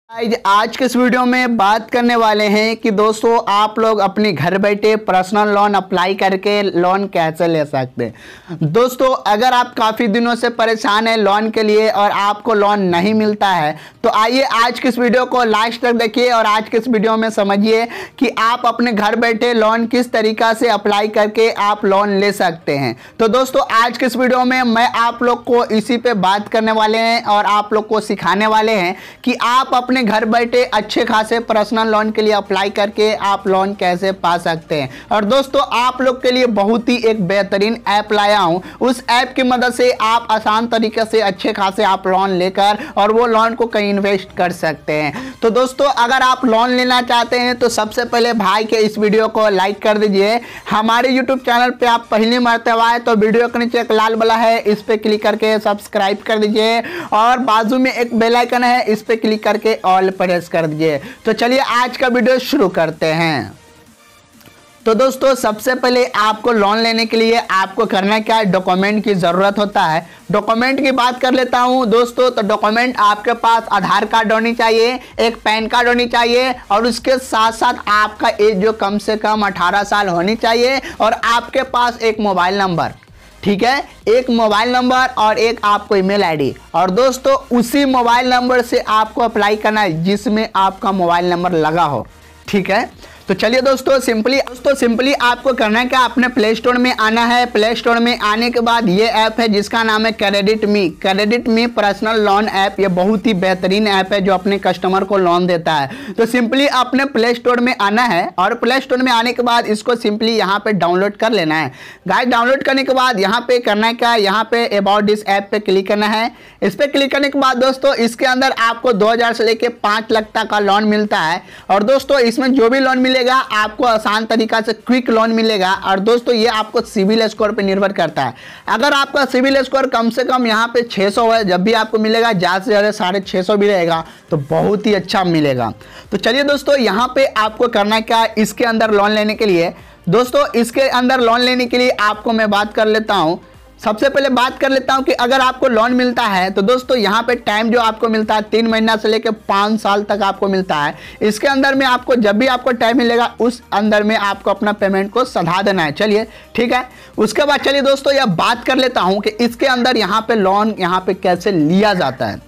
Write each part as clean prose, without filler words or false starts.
आज के इस वीडियो में बात करने वाले हैं कि दोस्तों आप लोग अपने घर बैठे पर्सनल लोन अप्लाई करके लोन कैसे ले सकते हैं। दोस्तों अगर आप काफ़ी दिनों से परेशान हैं लोन के लिए और आपको लोन नहीं मिलता है तो आइए आज के इस वीडियो को लास्ट तक देखिए और आज के इस वीडियो में समझिए कि आप अपने घर बैठे लोन किस तरीक़ा से अप्लाई करके आप लोन ले सकते हैं। तो दोस्तों आज के इस वीडियो में मैं आप लोग को इसी पे बात करने वाले हैं और आप लोग को सिखाने वाले हैं कि आप अपने घर बैठे अच्छे खासे पर्सनल लोन के लिए अप्लाई करके आप लोन कैसे पा सकते हैं। और दोस्तों आप लोग के लिए बहुत ही एक बेहतरीन ऐप लाया हूं, उस ऐप की मदद से आप आसान तरीके से अच्छे खासे आप लोन लेकर और वो लोन को कहीं इन्वेस्ट कर सकते हैं। तो दोस्तों अगर आप लोन लेना चाहते हैं तो सबसे पहले भाई के इस वीडियो को लाइक कर दीजिए। हमारे यूट्यूब चैनल पे आप पहली मरतबा आए तो वीडियो के नीचे एक लाल वाला है, इस पे क्लिक करके सब्सक्राइब कर दीजिए और बाजू में एक बेल आइकन है, इस पे क्लिक करके ऑल प्रेस कर दीजिए। तो चलिए आज का वीडियो शुरू करते हैं। तो दोस्तों सबसे पहले आपको लोन लेने के लिए आपको करना क्या है, डॉक्यूमेंट की ज़रूरत होता है। डॉक्यूमेंट की बात कर लेता हूं दोस्तों। तो डॉक्यूमेंट आपके पास आधार कार्ड होनी चाहिए, एक पैन कार्ड होनी चाहिए और उसके साथ साथ आपका एज जो कम से कम 18 साल होनी चाहिए और आपके पास एक मोबाइल नंबर, ठीक है, एक मोबाइल नंबर और एक आपको ईमेल आईडी। और दोस्तों उसी मोबाइल नंबर से आपको अप्लाई करना है जिसमें आपका मोबाइल नंबर लगा हो, ठीक है। तो चलिए दोस्तों सिंपली आपको करना है क्या, अपने प्ले स्टोर में आना है। प्ले स्टोर में आने के बाद ये ऐप है जिसका नाम है credit me personal loan app. ये बहुत ही बेहतरीन ऐप है जो अपने कस्टमर को लोन देता है। तो सिंपली अपने प्ले स्टोर में आना है और प्ले स्टोर में आने के बाद इसको सिंपली यहाँ पे डाउनलोड कर लेना है। गाइस डाउनलोड करने के बाद यहाँ पे करना है क्या, यहाँ पे अबाउट दिस ऐप पे क्लिक करना है। इस पर क्लिक करने के बाद दोस्तों इसके अंदर आपको 2000 से लेके 5 लाख तक का लोन मिलता है। और दोस्तों इसमें जो भी लोन मिलेगा आपको आसान तरीका से क्विक लोन मिलेगा। और दोस्तों ये आपको सिविल स्कोर पे निर्भर करता है। अगर आपका सिविल स्कोर कम से कम यहाँ पे 600 है जब भी आपको मिलेगा, ज़्यादा से ज़्यादा 650 भी रहेगा तो बहुत ही अच्छा मिलेगा। तो चलिए दोस्तों यहाँ पे आपको करना क्या है, इसके अंदर लोन लेने के लिए दोस्तों इसके अंदर लोन लेने के लिए आपको मैं बात कर लेता हूँ। सबसे पहले बात कर लेता हूं कि अगर आपको लोन मिलता है तो दोस्तों यहाँ पे टाइम जो आपको मिलता है 3 महीना से लेकर 5 साल तक आपको मिलता है। इसके अंदर में आपको जब भी आपको टाइम मिलेगा उस अंदर में आपको अपना पेमेंट को सधा देना है। चलिए ठीक है, उसके बाद चलिए दोस्तों यह बात कर लेता हूँ कि इसके अंदर यहाँ पे लोन यहाँ पे कैसे लिया जाता है।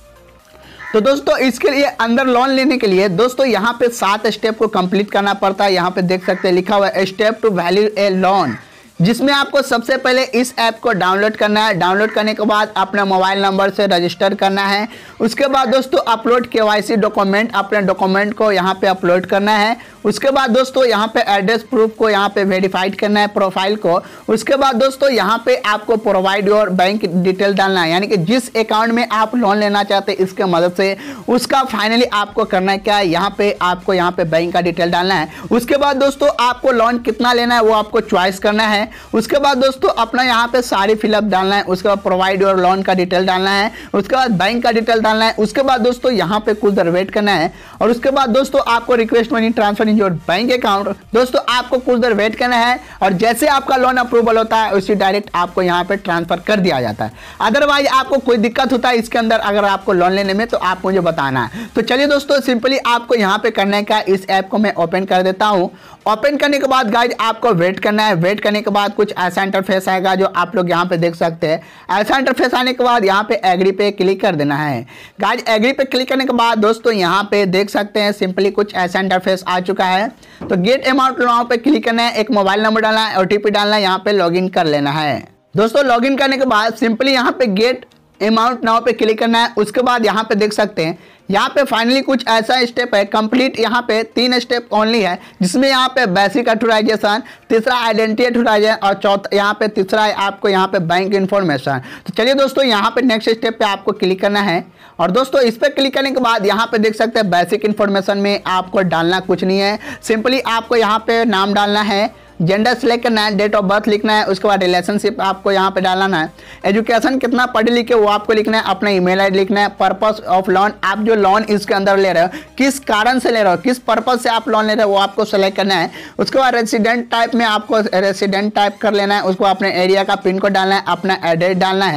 तो दोस्तों इसके लिए अंदर लोन लेने के लिए दोस्तों यहाँ पे 7 स्टेप को कंप्लीट करना पड़ता है। यहाँ पे देख सकते हैं लिखा हुआ है step two value a loan, जिसमें आपको सबसे पहले इस ऐप को डाउनलोड करना है। डाउनलोड करने के बाद अपना मोबाइल नंबर से रजिस्टर करना है। उसके बाद दोस्तों अपलोड केवाईसी डॉक्यूमेंट, अपने डॉक्यूमेंट को यहाँ पे अपलोड करना है। उसके बाद दोस्तों यहाँ पे एड्रेस प्रूफ को यहाँ पे वेरीफाइड करना है, प्रोफाइल को। उसके बाद दोस्तों यहाँ पे आपको प्रोवाइड योर बैंक डिटेल डालना है, यानी कि जिस अकाउंट में आप लोन लेना चाहते हैं इसके मदद से उसका फाइनली आपको करना है क्या, यहाँ पे आपको यहाँ पे बैंक का डिटेल डालना है। उसके बाद दोस्तों आपको लोन कितना लेना है वो आपको चॉइस करना है। उसके बाद दोस्तों अपना यहाँ पे सारी फिलअप डालना है। उसके बाद प्रोवाइड योर लोन का डिटेल डालना है। उसके बाद बैंक का डिटेल डालना है। उसके बाद दोस्तों यहाँ पे कुछ देर वेट करना है और उसके बाद दोस्तों आपको request money transfer in your bank account, दोस्तों आपको कुछ देर वेट करना है और जैसे आपका लोन अप्रूवल होता है उसी डायरेक्ट आपको यहाँ पे ट्रांसफर कर दिया जाता है। अदरवाइज आपको कोई दिक्कत होता है इसके अंदर अगर आपको लोन लेने में तो आप मुझे बताना है। तो चलिए दोस्तों सिंपली आपको यहाँ पे करना है क्या, इस ऐप को मैं ओपन कर देता हूँ। ओपन करने के बाद गाइज आपको वेट करना है। वेट करने के बाद कुछ ऐसा इंटरफेस आएगा जो आप लोग यहाँ पे देख सकते हैं। ऐसा इंटरफेस आने के बाद यहाँ पे एग्री पे क्लिक कर देना है। गाइज एग्री पे क्लिक करने के बाद दोस्तों यहाँ पे देख सकते हैं सिंपली कुछ ऐसा इंटरफेस आ चुका है। तो गेट अमाउंट वहाँ पे क्लिक करना है, एक मोबाइल नंबर डालना है, OTP डालना है, यहाँ पे लॉगिन कर लेना है। दोस्तों लॉगिन करने के बाद सिंपली यहाँ पे गेट अमाउंट नाउ पे क्लिक करना है। उसके बाद यहाँ पे देख सकते हैं यहाँ पे फाइनली कुछ ऐसा स्टेप है कंप्लीट। यहाँ पे 3 स्टेप ओनली है जिसमें यहाँ पे बेसिक ऑथराइजेशन, तीसरा आइडेंटिटी ऑथराइजेशन और चौथा यहाँ पे तीसरा है आपको यहाँ पे बैंक इन्फॉर्मेशन। तो चलिए दोस्तों यहाँ पे नेक्स्ट स्टेप पे आपको क्लिक करना है और दोस्तों इस पर क्लिक करने के बाद यहाँ पे देख सकते हैं बेसिक इन्फॉर्मेशन में आपको डालना कुछ नहीं है। सिंपली आपको यहाँ पे नाम डालना है, जेंडर सेलेक्ट करना है, डेट ऑफ बर्थ लिखना है। उसके बाद रिलेशनशिप आपको यहाँ पे डालना है, एजुकेशन कितना पढ़े लिखे वो आपको लिखना है, अपना ईमेल आईडी लिखना है, पर्पस ऑफ लोन, आप जो लोन इसके अंदर ले रहे हो किस कारण से ले रहे हो, किस पर्पस से आप लोन ले रहे हो वो आपको सेलेक्ट करना है। उसके बाद रेसिडेंट टाइप में आपको रेसिडेंट टाइप कर लेना है। उसको अपने एरिया का पिन कोड डालना है, अपना एड्रेस डालना है।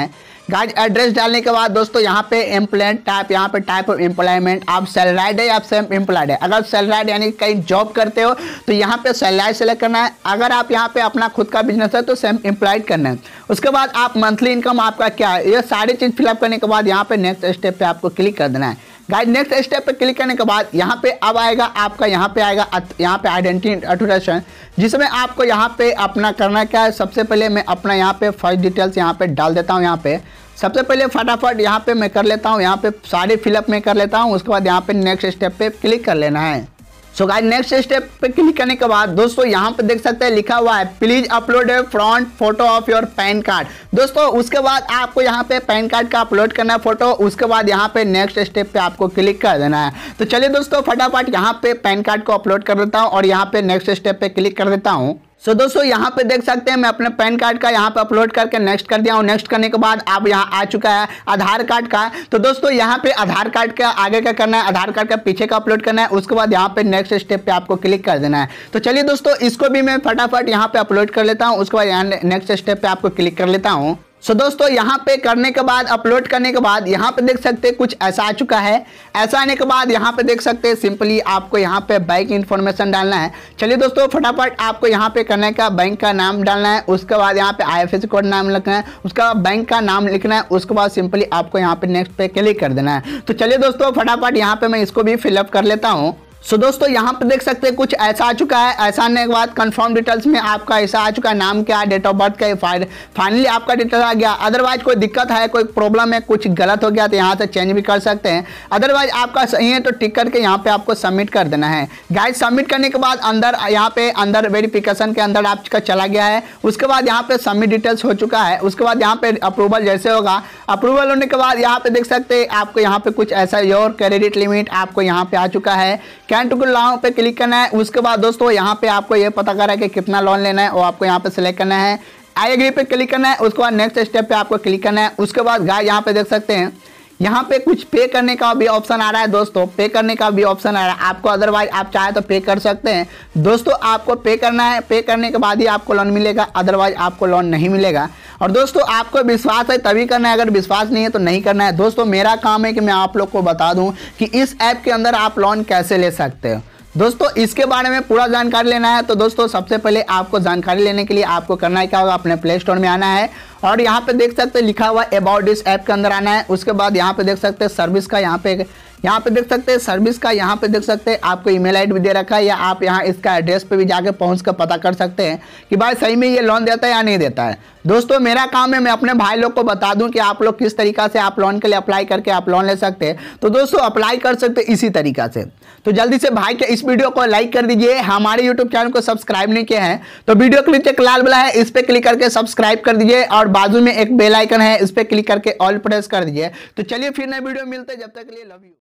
गाइज एड्रेस डालने के बाद दोस्तों यहाँ पे एम्प्लॉयमेंट टाइप, यहाँ पे टाइप ऑफ एम्प्लॉयमेंट आप सैलराइड है या सेल्फ एम्प्लॉयड है। अगर सैलराइड यानी कहीं जॉब करते हो तो यहाँ पे सैलराइड सेलेक्ट करना है। अगर आप यहाँ पे अपना खुद का बिजनेस है तो सेल्फ एम्प्लॉयड करना है। उसके बाद आप मंथली इनकम आपका क्या है, ये सारी चीज़ फिलअप करने के बाद यहाँ पे नेक्स्ट स्टेप पे आपको क्लिक कर देना है। गाइस नेक्स्ट स्टेप पे क्लिक करने के बाद यहाँ पे अब आएगा आपका, यहाँ पे आएगा यहाँ पे आइडेंटिटी इंट्रोडक्शन, जिसमें आपको यहाँ पे अपना करना क्या है। सबसे पहले मैं अपना यहाँ पे फर्स्ट डिटेल्स यहाँ पे डाल देता हूँ। यहाँ पे सबसे पहले फटाफट यहाँ पे मैं कर लेता हूँ, यहाँ पे सारे फिलअप में कर लेता हूँ। उसके बाद यहाँ पे नेक्स्ट स्टेप पे क्लिक कर लेना है। सो गाइस नेक्स्ट स्टेप पे क्लिक करने के बाद दोस्तों यहाँ पे देख सकते हैं लिखा हुआ है please upload a front photo of your PAN card. दोस्तों उसके बाद आपको यहाँ पे पैन कार्ड का अपलोड करना है फोटो। उसके बाद यहाँ पे नेक्स्ट स्टेप पे आपको क्लिक कर देना है। तो चलिए दोस्तों फटाफट यहाँ पे पैन कार्ड को अपलोड कर देता हूँ और यहाँ पे नेक्स्ट स्टेप पे क्लिक कर देता हूँ। सो दोस्तों यहाँ पे देख सकते हैं मैं अपने पैन कार्ड का यहाँ पे अपलोड करके नेक्स्ट कर दिया हूँ। नेक्स्ट करने के बाद अब यहाँ आ चुका है आधार कार्ड का। तो दोस्तों यहाँ पे आधार कार्ड का आगे क्या करना है, आधार कार्ड का पीछे का अपलोड करना है। उसके बाद यहाँ पे नेक्स्ट स्टेप पे आपको क्लिक कर देना है। तो चलिए दोस्तों इसको भी मैं फटाफट यहाँ पे अपलोड कर लेता हूँ। उसके बाद यहाँ नेक्स्ट स्टेप पे आपको क्लिक कर लेता हूँ। सो दोस्तों यहाँ पे करने के बाद अपलोड करने के बाद यहाँ पे देख सकते हैं कुछ ऐसा आ चुका है। ऐसा आने के बाद यहाँ पे देख सकते हैं सिंपली आपको यहाँ पे बैंक इन्फॉर्मेशन डालना है। चलिए दोस्तों फटाफट आपको यहाँ पे करने का बैंक का नाम डालना है। उसके बाद यहाँ पे IFSC कोड नाम लिखना है। उसके बाद बैंक का नाम लिखना है। उसके बाद सिंपली आपको यहाँ पे नेक्स्ट पे क्लिक कर देना है। तो चलिए दोस्तों फटाफट यहाँ पे मैं इसको भी फिलअप कर लेता हूँ। सो दोस्तों यहाँ पे देख सकते हैं कुछ ऐसा आ चुका है। ऐसा आने के बाद कंफर्म डिटेल्स में आपका ऐसा आ चुका है, नाम क्या है, डेट ऑफ बर्थ क्या है, फाइनली आपका डिटेल आ गया। अदरवाइज कोई दिक्कत है, कोई प्रॉब्लम है, कुछ गलत हो गया तो यहाँ से चेंज भी कर सकते हैं। अदरवाइज आपका सही है तो टिक करके यहाँ पे आपको सबमिट कर देना है। गाइस सबमिट करने के बाद अंदर यहाँ पे अंदर वेरिफिकेशन के अंदर आपका चला गया है। उसके बाद यहाँ पे सबमिट डिटेल्स हो चुका है। उसके बाद यहाँ पे अप्रूवल जैसे होगा, अप्रूवल होने के बाद यहाँ पे देख सकते हैं आपको यहाँ पे कुछ ऐसा योर क्रेडिट लिमिट आपको यहाँ पे आ चुका है। कैन टू लोन पे क्लिक करना है। उसके बाद दोस्तों यहाँ पे आपको ये पता करना है कि कितना लोन लेना है, वो आपको यहाँ पे सिलेक्ट करना है। आई एग्री पे क्लिक करना है। उसके बाद नेक्स्ट स्टेप पे आपको क्लिक करना है। उसके बाद गाइस यहाँ पे देख सकते हैं यहाँ पे कुछ पे करने का भी ऑप्शन आ रहा है। दोस्तों पे करने का भी ऑप्शन आ रहा है आपको, अदरवाइज आप चाहे तो पे कर सकते हैं। दोस्तों आपको पे करना है, पे करने के बाद ही आपको लोन मिलेगा, अदरवाइज आपको लोन नहीं मिलेगा। और दोस्तों आपको विश्वास है तभी करना है, अगर विश्वास नहीं है तो नहीं करना है। दोस्तों मेरा काम है कि मैं आप लोग को बता दूं कि इस ऐप के अंदर आप लोन कैसे ले सकते हो। दोस्तों इसके बारे में पूरा जानकारी लेना है तो दोस्तों सबसे पहले आपको जानकारी लेने के लिए आपको करना है क्या होगा, अपने प्ले स्टोर में आना है और यहाँ पे देख सकते हैं लिखा हुआ अबाउट दिस ऐप के अंदर आना है। उसके बाद यहाँ पे देख सकते हैं सर्विस का, यहाँ पे देख सकते हैं सर्विस का, यहाँ पे देख सकते हैं आपको ईमेल आईडी भी दे रखा है, या आप यहाँ इसका एड्रेस पे भी जाके पहुँच कर पता कर सकते हैं कि भाई सही में ये लोन देता है या नहीं देता है। दोस्तों मेरा काम है मैं अपने भाई लोग को बता दूं कि आप लोग किस तरीका से आप लोन के लिए अप्लाई करके आप लोन ले सकते हैं। तो दोस्तों अप्लाई कर सकते हैं इसी तरीका से। तो जल्दी से भाई के इस वीडियो को लाइक कर दीजिए। हमारे यूट्यूब चैनल को सब्सक्राइब नहीं किया है तो वीडियो के नीचे एक लाल बटन है, इस पर क्लिक करके सब्सक्राइब कर दीजिए और बाजू में एक बेल आइकन है, इस पर क्लिक करके ऑल प्रेस कर दीजिए। तो चलिए फिर नए वीडियो मिलते हैं, जब तक के लिए लव यू।